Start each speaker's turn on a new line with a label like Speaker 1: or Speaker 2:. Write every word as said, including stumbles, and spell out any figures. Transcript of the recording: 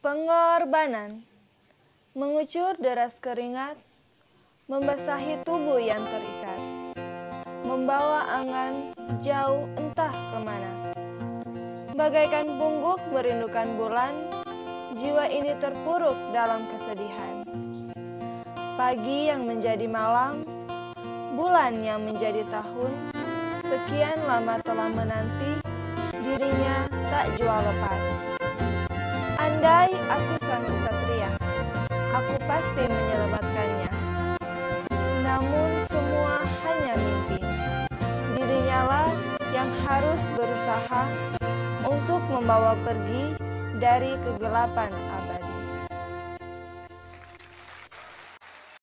Speaker 1: Pengorbanan. Mengucur deras keringat, membasahi tubuh yang terikat, membawa angan jauh entah kemana. Bagaikan pungguk merindukan bulan, jiwa ini terpuruk dalam kesedihan. Pagi yang menjadi malam, bulan yang menjadi tahun, sekian lama telah menanti, dirinya tak jual lepas. Andai aku sang kesatria, aku pasti menyelamatkannya. Namun semua hanya mimpi. Dirinya lah yang harus berusaha untuk membawa pergi dari kegelapan alam.